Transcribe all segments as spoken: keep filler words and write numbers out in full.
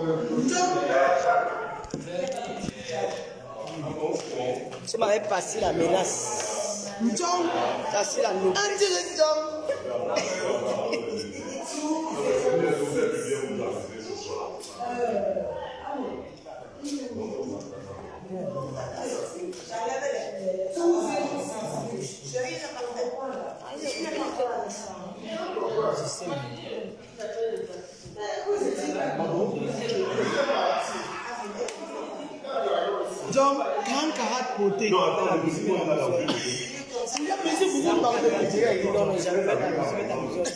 Tu m'avais passé la menace. Njong. Passé la nouvelle. Andy le Njong. John, quand Karat côté. Non, attends, la musique, on a la musique. Si la musique, vous parlez de musique. Non, mais j'avais pas dansé.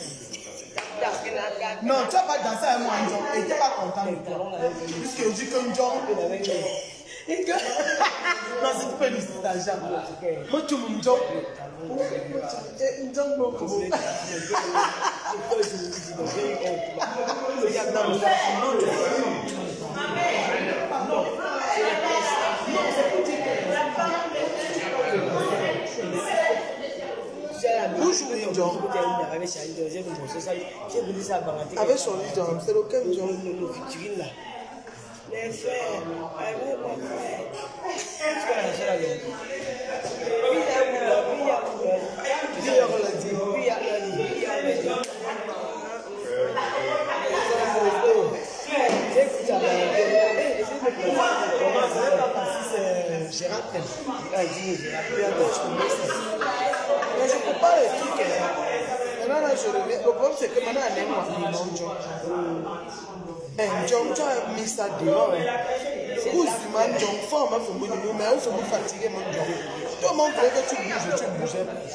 Non, tu n'as pas dansé avec moi, John. Et tu n'es pas content de toi. Puisque je dis que John. Non, c'est pas du stagiaire. Moi, tu me dis John. John, beaucoup. Avec son lit, c'est lequel John? Les frères, avec mon frère. Gérard, mais je ne peux pas le truc. Maintenant, je reviens. Le problème, c'est que maintenant, elle est moi. John, tu as mis ça dehors. Où est-ce que John forme un peu de nous, mais où faut me fatiguer mon John? Tout le monde voulait que tu bouges, tu bougeais plus.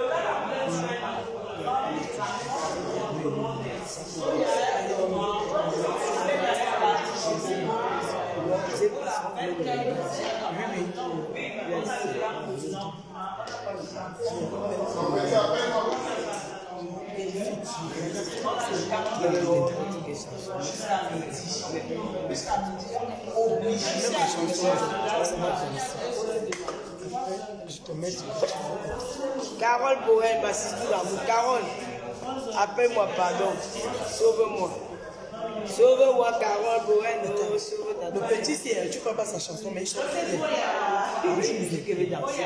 Carole Bohème, ma sister d'amour. Carole, appelle-moi pardon. Sauve-moi. Sauve-moi, Carole Bohème. Le petit, c'est, tu ne peux pas sa chanson, mais je chante bien. Je suis que je vais danser.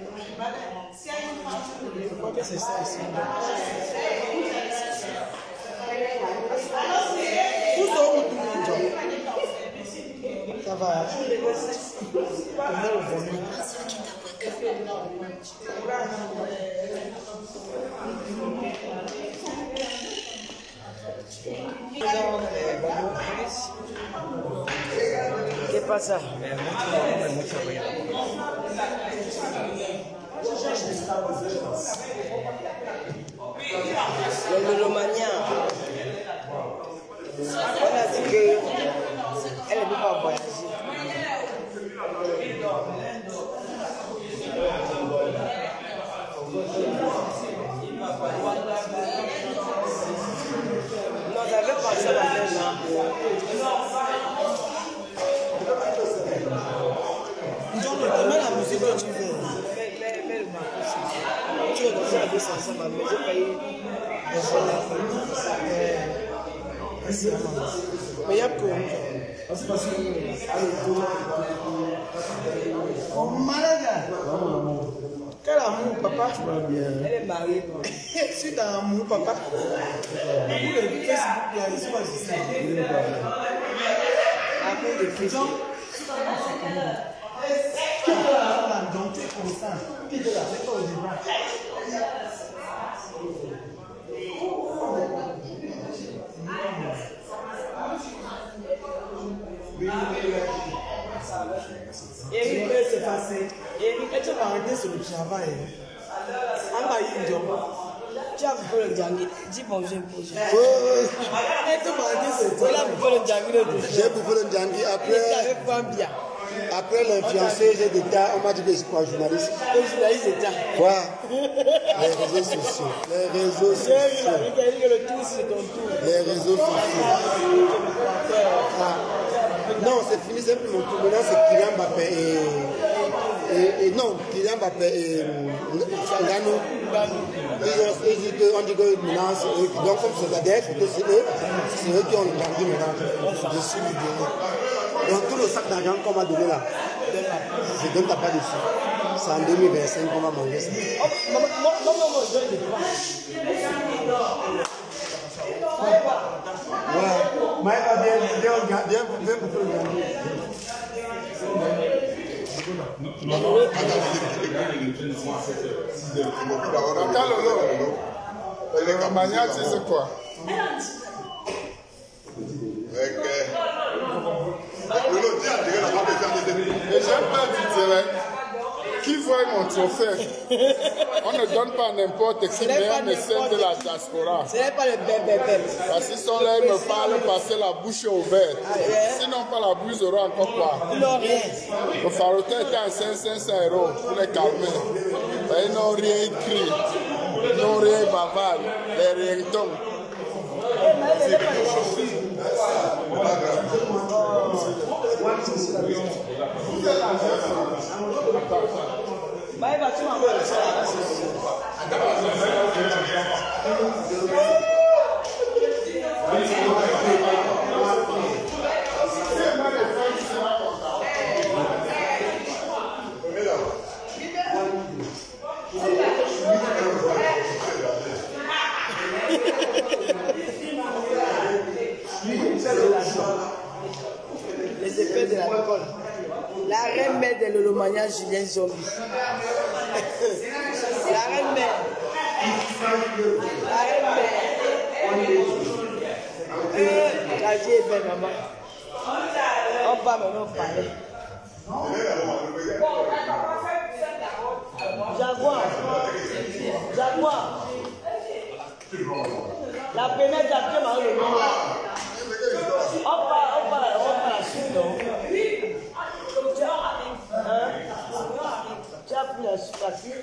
Je crois que c'est ça ici. Où sont où tout le monde? Ça va. On a le volume. ¿Qué pasa? Le mélomanien. On a dit qu'elle ne peut pas voyager. Non, j'avais pensé à la même. John, mets la musique que tu veux. Mets le marqueur. Tu es dans la bouche ensemble, mais j'ai failli. Mais il y a que. Oh, malade! Quel amour, papa? Elle est mariée. Je suis dans l'amour, papa. Amour de Facebook, là, je suis pas ici. Amour de Facebook. Tu peux la faire la dompter comme ça. Tu peux la faire au débat. Eric peut se passer. Eric, tu vas arrêter sur le travail. On va y dire. Tu as vu le dernier. Dis bonjour. Et tu vas arrêter sur le Voilà travail. pour le dernier. J'ai bouffé le Djangui après, bien. après l'influenceuse d'État, on m'a dit que je suis quoi, journaliste. Le journaliste d'État. Quoi? Les réseaux sociaux. Les réseaux J'ai vu la sociaux. vie qui a dit que le tour c'est ton tour. Les réseaux sociaux. Ah. Non, c'est fini, c'est plus mon tour. Maintenant, c'est Kylian Mbappé et Et, et non, Kylian Mbappé et Ngannou, ils disent qu'on dit que maintenant, c'est eux qui, donc comme c'est la dernière photo, c'est eux, c'est eux qui ont gagné maintenant. Je suis libéré. Donc tout le sac d'argent qu'on m'a donné là, je ne donne pas dessus. C'est en deux mille vingt-cinq qu'on va manger ça. Non, non, non, non, je ne pas. Ouais, Maëva, viens, viens, viens, viens, viens pour te regarder. Attends, Lolo. Le Romagna, tu sais quoi? Et j'aime pas du terrain. Qui voit mon trophée? On ne donne pas n'importe qui, mais on essaie de la diaspora. Ce n'est pas le bébé. Parce qu'ils sont là, ils me parlent, passer la bouche ouverte. Sinon, pas la bouche, ils auront encore quoi? Ils n'ont rien. Le Farotin était à cinq cents euros pour les calmer. Mais ils n'ont rien écrit. Ils n'ont rien bavard. Les ringtones. Maëva, tu m'envoies ça. Les effets de l'alcool. La reine mère de l'Olomania, Julien Zombie. La reine mère. La reine mère. Euh, la vie est belle, maman. On parle maintenant, on parle. Jaguar. Jaguar. La première Jaguar, le nom là. On parle, on parle, on parle la suite, non? Hein? Tu as pris la suite.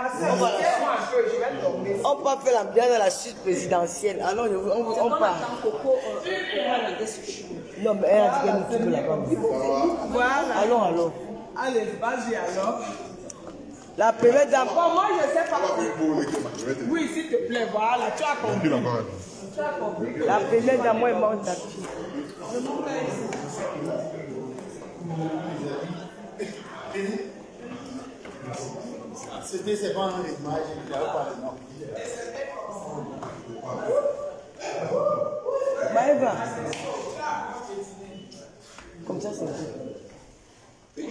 On peut faire l'ambiance dans la suite présidentielle. Alors, on, on parle. Non, mais elle a dit qu'elle nous filme là-bas. Voilà. Allons, allons. Allez, vas-y alors. La première dame. Bon, moi, je sais pas. Oui, s'il te plaît, voilà, tu as compris. Tu as compris. La première dame, moi, elle monte à pied. C'était c'est pas un image, il n'y a pas de nom. Maëva. Comme ça, c'est bon.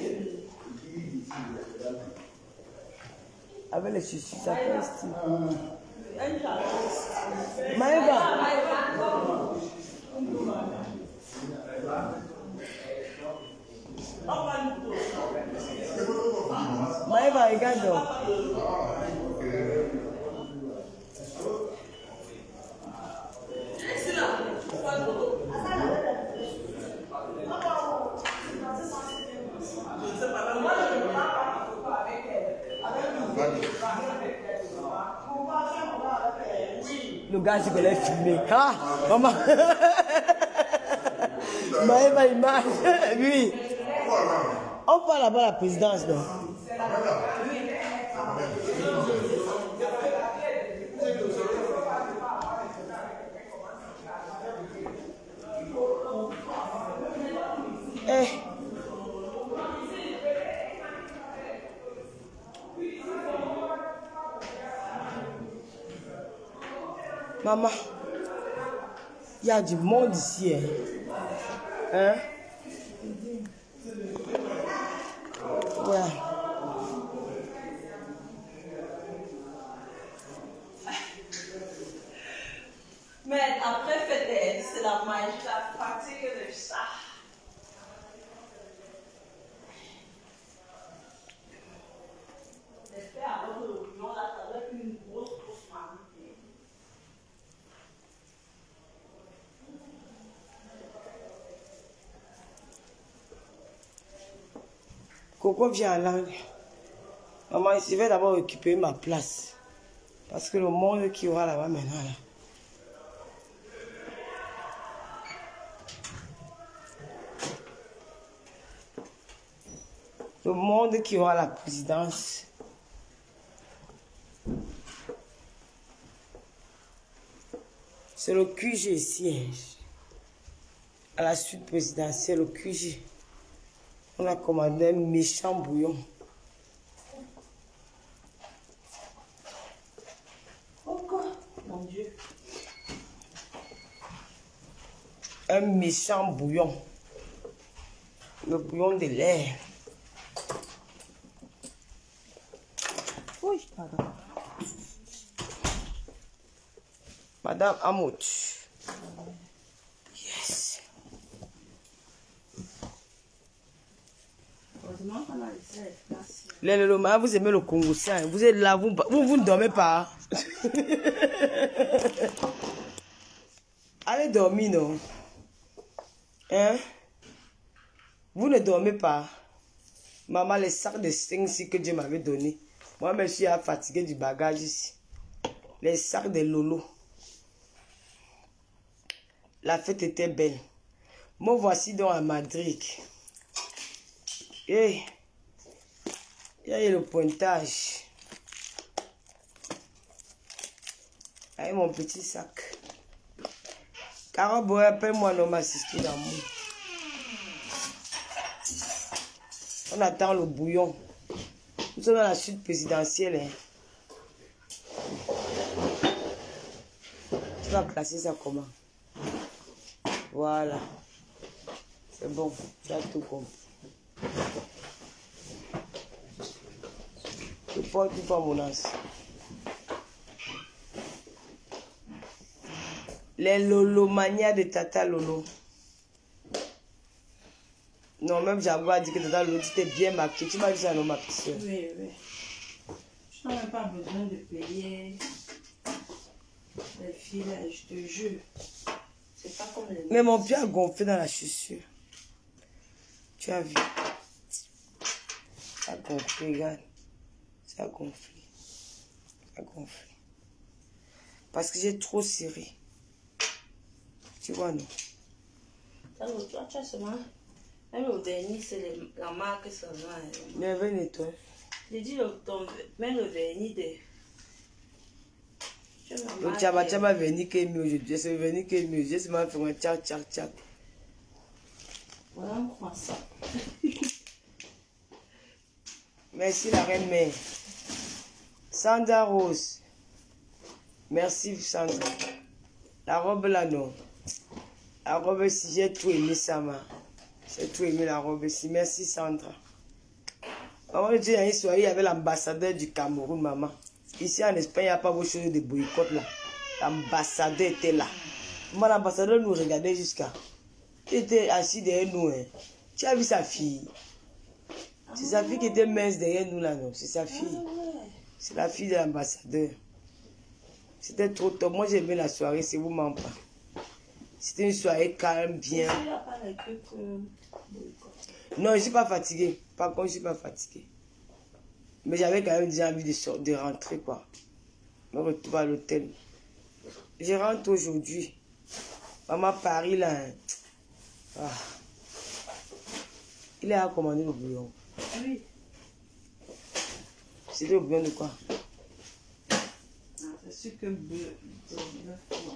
Avec les chaussures, ça fait style. Maëva. Maëva, regarde donc. Le gars, je vais les filmer. Ah, maman. Maëva, image. Oui. On parle là-bas à la présidence, non? Eh. Maman, il y a du monde ici, hein? Hein? Ouais. Mais après, peut-être, c'est la magie, la fatigue de ça. J'espère alors que l'opinion là, ça va être une grosse, grosse mamie. Coco vient à langue. Maman, je vais d'abord occuper ma place. Parce que le monde qui aura là-bas maintenant, là. Le monde qui aura la présidence. C'est le Q G siège. À la suite présidentielle, le Q G. On a commandé un méchant bouillon. Pourquoi? Mon Dieu. Un méchant bouillon. Le bouillon de l'air. Oui, pardon. Madame Amout. Yes. Heureusement qu'on a laissé les places. Le, le, le, le, vous aimez le Congo, ça, vous êtes là, vous, vous, vous ne dormez pas. Allez dormir, non? Hein? Vous ne dormez pas. Maman, les sacs de cinq ici que Dieu m'avait donné. Moi, je suis fatigué du bagage ici. Les sacs de Lolo. La fête était belle. Moi, voici donc à Madrid. Et il y a eu le pointage. Avec mon petit sac. Caraboy, appelle-moi non, ma sister d'amour. On attend le bouillon. Nous sommes dans la suite présidentielle. Hein. Tu vas classer ça comment? Voilà. C'est bon. Tu as tout compris. Je porte pas mon as. Les Lolomania de Tata Lolo. Non, même Jaguar a dit que Tata Lolo, tu t'es bien maquillée. Tu m'as dit ça, non, ma petite soeur. Oui, oui. Je n'ai même pas besoin de payer les filages, je te jure. C'est pas comme les... Mais mon pied a gonflé dans la chaussure. Tu as vu? Ça a gonflé, regarde. Ça a gonflé. Ça a gonflé. Parce que j'ai trop serré. Tu vois, non? Toi, tu as seulement... Même le vernis, c'est les- la marque seulement. Mais viens nettoyer. J'ai dit, le, ton, même le vernis de... Tu as la Le marque, tchaba euh, tchaba vernis qui est mieux aujourd'hui. C'est le vernis qui est mieux. J'ai seulement fait un tchak tchak tchak. Voilà un croissant. Merci la reine mère. Sandra Rose. Merci Sandra. La robe là non. La robe si j'ai tout aimé ça ma. J'ai tout aimé la robe ici. Merci Sandra. Maman, je dis une soirée, il y avait l'ambassadeur du Cameroun, maman. Ici en Espagne, il n'y a pas beaucoup de choses de boycott là. L'ambassadeur était là. Maman, l'ambassadeur nous regardait jusqu'à. Il était assis derrière nous. Hein. Tu as vu sa fille? C'est sa fille qui était mince derrière nous là, non? C'est sa fille. C'est la fille de l'ambassadeur. C'était trop tôt. Moi, j'ai aimé la soirée, c'est vous m'en pas. C'était une soirée calme, bien. Il n'y a pas les trucs, euh, boycott. Non, je ne suis pas fatiguée. Par contre, je ne suis pas fatiguée. Mais j'avais quand même déjà envie de, sortir, de rentrer, quoi. Me retrouver à l'hôtel. Je rentre aujourd'hui. Maman, Paris, là. Hein. Ah. Il a commandé le bouillon. Oui. C'était le bouillon de quoi? Ah, c'est sûr que bleu, bleu, non.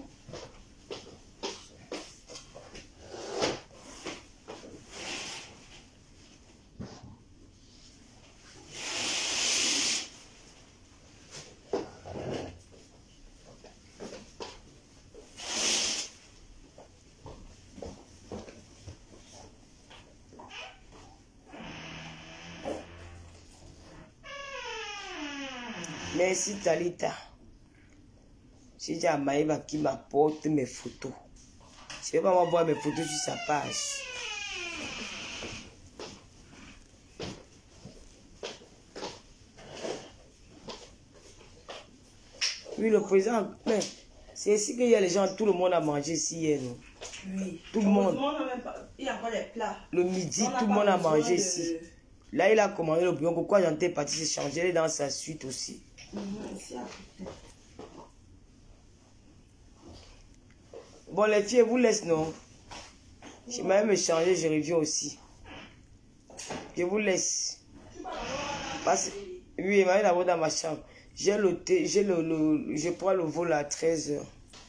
Merci Talita. Si j'ai Maïva qui m'apporte mes photos. Je vais pas m'envoyer mes photos sur sa page. Oui, le président, mais c'est ici qu'il y a les gens, tout le monde a mangé ici hier. Non? Oui. Tout le monde. Même pas, il y a encore les plats. Le midi, On tout le pas monde a besoin mangé de- ici. Là, il a commandé le bouillon. Pourquoi j'en étais parti s'échanger? Elle est dans sa suite aussi. Mhm, ici à côté. Bon, les filles, vous laisse, non? Je vais même me changer, je reviens aussi. Je vous laisse. Parce, oui, il m'a mis la voix dans ma chambre. J'ai le, j'ai le, le, je prends le vol à treize heures.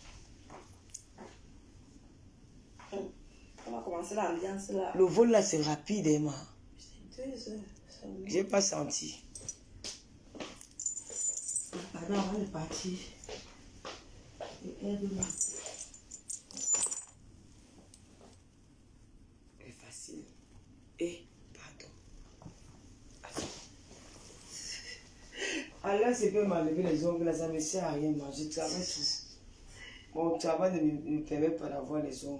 On va commencer l'ambiance là. Le vol là, c'est rapide, Emma. C'est deux heures. J'ai pas senti. Pardon, on est parti. Aide-moi. C'est facile. Et, pardon. Alors, c'est peut m'enlever les ongles, là, ça me sert à rien, moi. Je travaille tout. Mon travail ne me, me permet pas d'avoir les ongles.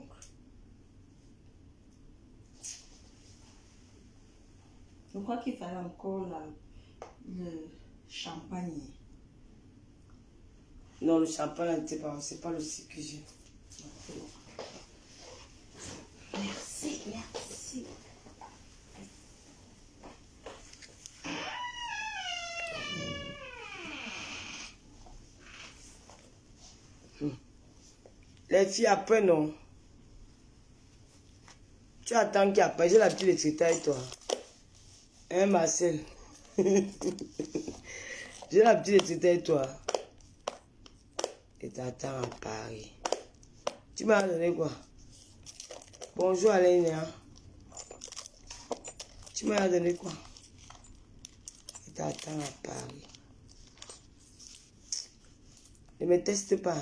Je crois qu'il fallait encore la, le champagne. Non, le champagne, c'est pas, c'est pas le cycle que j'ai. Merci, merci. Les filles, après, non. Tu attends qu'il après, j'ai l'habitude de traiter avec toi. Hein, Marcel? J'ai l'habitude de traiter avec toi. Et t'attends à Paris. Tu m'as donné quoi? Bonjour Alain. Hein? Tu m'as donné quoi? Et t'attends à Paris. Ne me teste pas.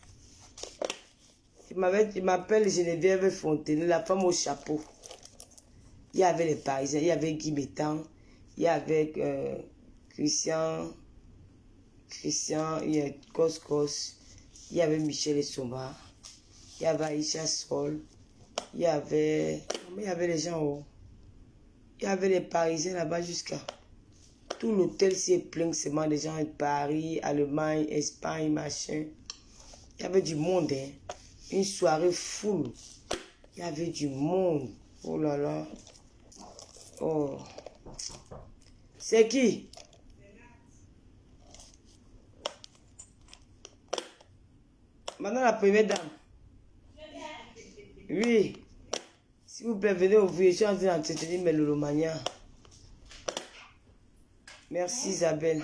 Il m'appelle Geneviève Fontenay, la femme au chapeau. Il y avait les Parisiens, il y avait Guy Bétan, il y avait euh, Christian, Christian, il y a Kos Kos, il y avait Michel Essomba, il y avait Aïcha Sol, il y avait, il y avait les gens haut. Il y avait les Parisiens là-bas jusqu'à. Tout l'hôtel s'y est plein seulement des gens de Paris, Allemagne, Espagne, machin. Il y avait du monde, hein. Une soirée full. Il y avait du monde. Oh là là. Oh. C'est qui? Maintenant la première dame. Oui. S'il vous plaît, venez ouvrir. Je suis en train d'entretenir mes lolomanias. Merci Isabelle.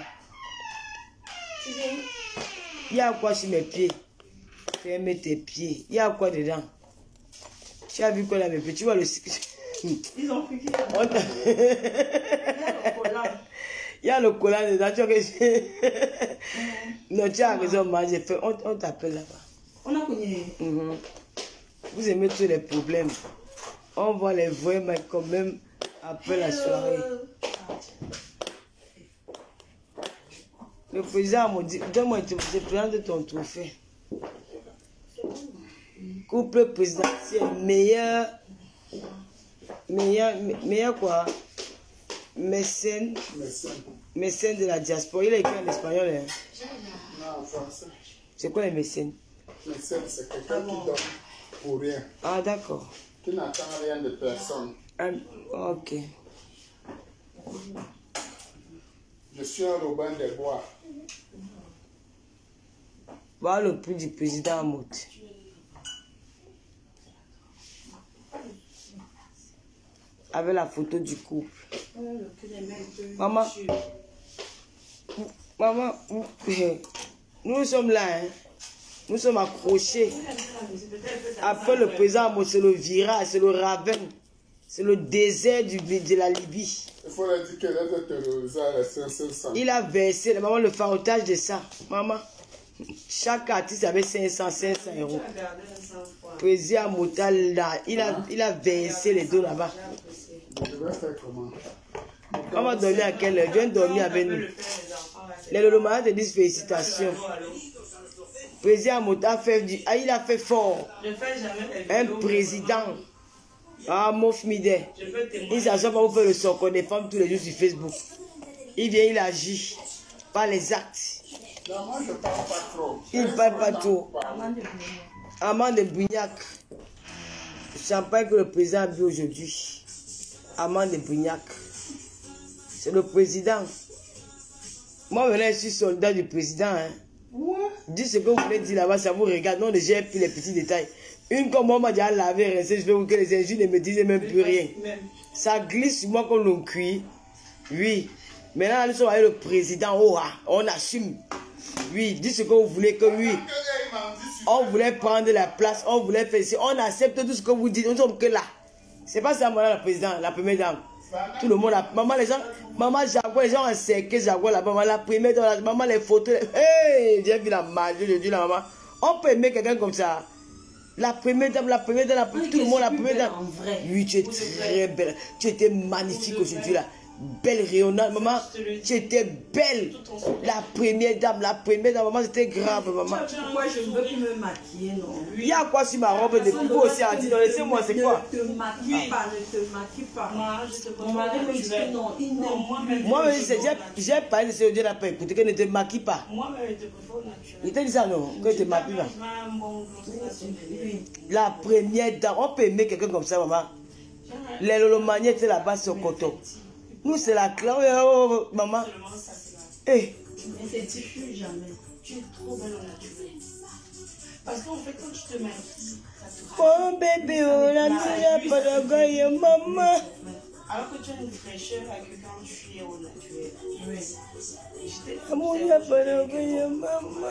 Il y a quoi sur mes pieds? Ferme tes pieds. Il y a quoi dedans? Tu as vu quoi là mes pieds? Tu vois le... Ils ont piqué. Il y a le collant dedans. Tu vois que... Non, tu as raison, moi. J'ai fait... On, on t'appelle là-bas. On a cogné. Mm-hmm. Vous aimez tous les problèmes. On voit les vrais, mais quand même, après la soirée. Le président m'a dit, donne-moi le président de ton trophée. Couple présidentiel, meilleur, meilleur, meilleur quoi? Mécène, mécène de la diaspora. Il est écrit en espagnol, hein? Non, en français. C'est quoi les mécènes? Mécène, c'est quelqu'un qui donne pour rien. Ah, d'accord. Qui n'attend rien de personne. Ah, ok. Je suis un Robin des Bois. Voilà le prix du président Amout. Avec la photo du couple. Maman, maman, nous sommes là, hein. Nous sommes accrochés. Après le président Amout, c'est le virage, c'est le ravin, c'est le désert du, de la Libye. Il faut leur dire qu'elle est terrorisée à la cinq cents. Il a versé, maman, le farotage de ça. Maman, chaque artiste avait cinq cents, cinq cents euros. Président Motal, là, il a, il a versé les dos là-bas. Je vais faire comment? On va dormir à quelle heure? Viens dormir avec nous. Les Lolomanas te disent félicitations. Président Motal a fait du, ah, il a fait fort. Un président. Ah, Mof Mide. Il s'assoit pas pour faire le sort des femmes tous les jours sur Facebook. Il vient, il agit. Pas les actes. Non, moi je parle pas trop. Il ne parle pas trop. Amand de Brignac. Champagne que le président a bu aujourd'hui. Amand de Brignac. C'est le président. Moi, maintenant, je suis soldat du président. Hein. Ouais. Dis ce que vous voulez dire là-bas, ça vous regarde. Non, j'ai pris les petits détails. Une comme moi, m'a déjà lavé, rincé, je veux que les injures ne me disent même plus rien. Ça glisse sur moi comme l'on cuit. Oui. Maintenant, nous sommes avec le président. Oh, on assume. Oui, dites ce que vous voulez que oui. On voulait prendre la place, on voulait faire ici. On accepte tout ce que vous dites. Nous sommes que là. C'est pas ça, madame la présidente, la première dame. Tout le monde, a, maman, les gens, maman Jaguar, les gens ont cerqué Jaguar là-bas, maman, la première dame, maman, les photos. Hey, j'ai vu la magie, j'ai dit la maman. On peut aimer quelqu'un comme ça. La première dame, la première dame, la, tout le monde, la première dame. Oui, tu es très belle. Tu étais magnifique aujourd'hui là. Belle rayonnante, maman. Tu étais belle. La première dame, la première dame, maman, c'était grave, maman. Pourquoi je ne veux plus me maquiller, non? Il y a quoi sur ma robe de vous aussi à dire? Laissez-moi, c'est quoi? Ne te maquille pas, ne te maquille pas. Mon mari me dit que non, il n'aime. Moi, j'ai parlé de ce Dieu n'a pas écouté, que ne te maquille pas. Moi-même, je te préfère au naturel. Il t'a dit ça, non? Que ne te maquille pas. La première dame, on peut aimer quelqu'un comme ça, maman. Les lolomaniens, c'est là-bas sur coton. Nous, c'est la classe. Oh, oh, oh, maman. Eh. Mais c'est diffus jamais. Tu es trop belle au naturel. Parce qu'en fait, quand tu te maquilles, ça te oh bébé, oh la mia, pas de gaille, maman. Alors que tu as une fraîcheur avec quand tu es au naturel. Oui. Amour, il n'y a pas de gaille, maman.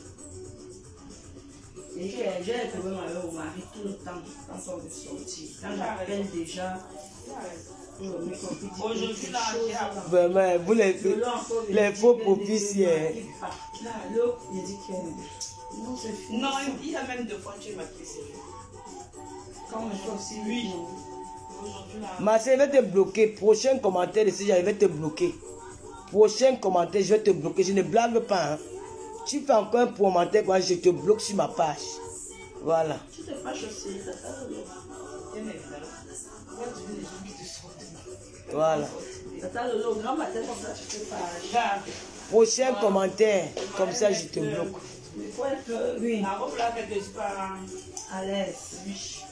Et j'ai un problème avec mon mari tout le temps quand on veut sortir. Quand j'appelle déjà. Aujourd'hui, là, vraiment, vous les, les faux propiciers. Là, il dit que non, c'est fini. Non, il y a même deux fois que tu es maquillée. Quand je fais aussi, oui. Ma soeur, je vais te bloquer. Prochain commentaire de ce genre, je vais te bloquer. Prochain commentaire, je vais te bloquer. Je ne blague pas. Hein. Tu fais encore un commentaire, quand je te bloque sur ma page. Voilà. Tu te fâches aussi, ça voilà. Le grand matin, comme ça, tu te fâches. Prochain commentaire, comme ça, je te bloque. Il faut être, oui. La robe là, que je suis pas à l'aise. Oui.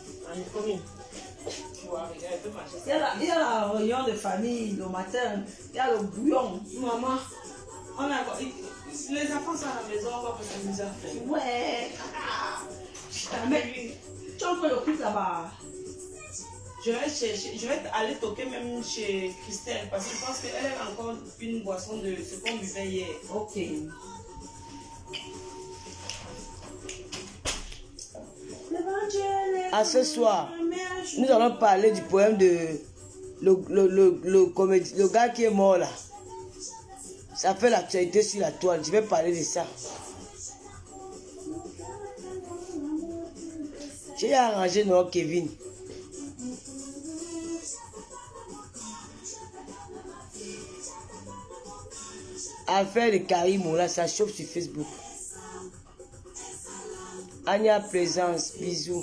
Il y, a la, il y a la réunion de famille le matin, il y a le bouillon. Maman, on a, les enfants sont à la maison, on va pas s'amuser à faire. Ouais. Mais tu en fais le coup là-bas. Je vais, chercher, je vais aller toquer même chez Christelle parce que je pense qu'elle a encore une boisson de ce qu'on buvait hier. Ok. À ce soir, nous allons parler du poème de le, le, le, le, comédie, le gars qui est mort là. Ça fait l'actualité sur la toile. Je vais parler de ça. J'ai arrangé non Kevin. Affaire de Karim, là, ça chauffe sur Facebook. Anya Présence, bisous.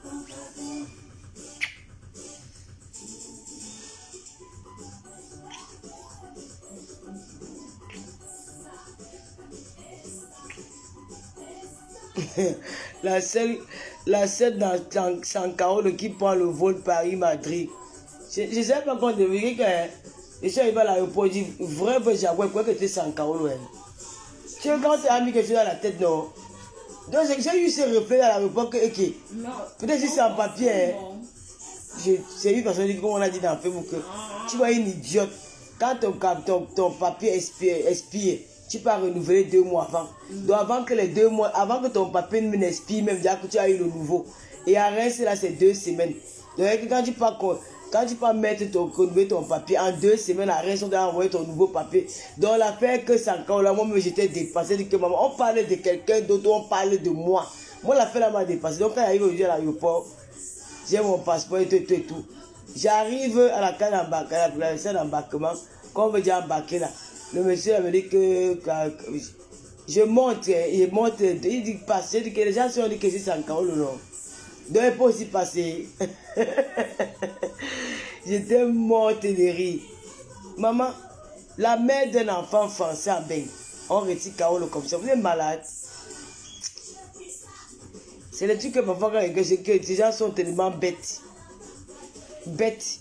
la seule, la seule dans Sankarolo qui prend le vol Paris-Madrid. Je ne sais pas quand deviner que je suis arrivé à l'aéroport, je dis vrai, vrai, Jaguar, quoi que tu es Sankarolo. Tu vois, quand tu as mis quelque chose dans la tête, non? Donc j'ai eu ce reflet à l'aéroport que, ok, peut-être si c'est en papier, c'est une personne comme on a dit dans Facebook, que tu vois une idiote, quand ton, ton, ton papier expire, expire, tu peux renouveler deux mois avant. Donc avant que les deux mois, avant que ton papier n'expire, même déjà que tu as eu le nouveau. Et à rester là, c'est deux semaines. Donc quand tu peux, quand tu peux mettre ton, renouveler ton papier, en deux semaines, à rester, on doit envoyer ton nouveau papier. Donc l'affaire que c'est encore là, moi j'étais dépassé, dit que maman, on parlait de quelqu'un d'autre, on parlait de moi. Moi l'affaire là m'a dépassé. Donc quand j'arrive aujourd'hui à l'aéroport, j'ai mon passeport et tout, tout, tout. J'arrive à la case d'embarquement, à la salle d'embarquement, quand on veut déjà embarquer là. Le monsieur me dit que, que, que je monte, il monte, il dit passer, que les gens se sont dit que c'est Sankara ou non. Donc il peut aussi passer. J'étais morte de rire. Maman, la mère d'un enfant français en bain, on retire Kaolo comme ça, vous êtes malade. C'est le truc que parfois quand que les gens sont tellement bêtes. Bêtes.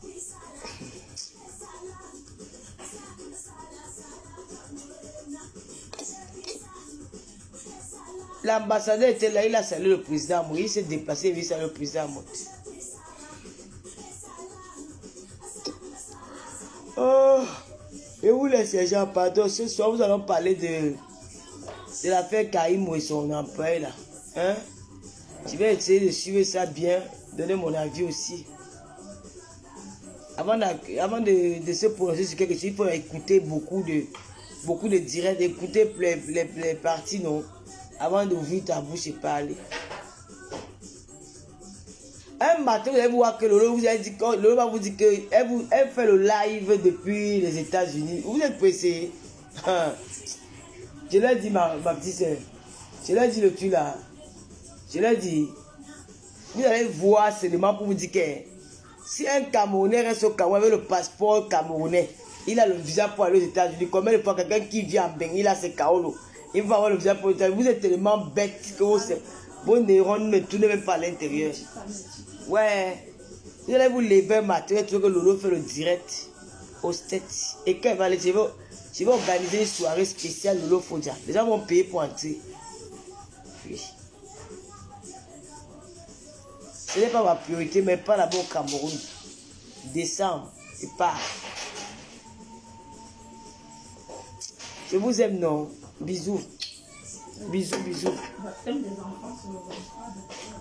L'ambassadeur était là, il a salué le président Moïse, il s'est déplacé, il a salué le président Moïse. Oh, Et vous les sergents, pardon, ce soir nous allons parler de, de l'affaire Kaïmo et son employé là. Hein? Je vais essayer de suivre ça bien, donner mon avis aussi. Avant, de, avant de, de se prononcer sur quelque chose, il faut écouter beaucoup de, beaucoup de directs, écouter les, les, les parties, non? Avant d'ouvrir ta bouche et parler. Un matin, vous allez voir que Lolo vous a dit, Lolo va vous dire qu'elle elle fait le live depuis les États-Unis. Vous êtes pressé. Je l'ai dit, ma, ma petite soeur. Je l'ai dit le truc là. Je l'ai dit. Vous allez voir seulement pour vous dire que si un Camerounais reste au Cameroun avec le passeport camerounais, il a le visa pour aller aux États-Unis. Combien de fois quelqu'un qui vient en Bengui, il a ses Kaolo, il va avoir le visa pour les États-Unis. Vous êtes tellement bête que vos, vos neurones ne tournent même pas à l'intérieur. Ouais. Vous allez vous lever un matin, tu veux que Lolo fait le direct au States. Et quand il va aller, je vais, je vais organiser une soirée spéciale Lolo Fodia. Les gens vont payer pour entrer. Oui. Ce n'est pas ma priorité, mais pas là-bas au Cameroun. Décembre, et pas. Je vous aime, non? Bisous. Bisous, bisous.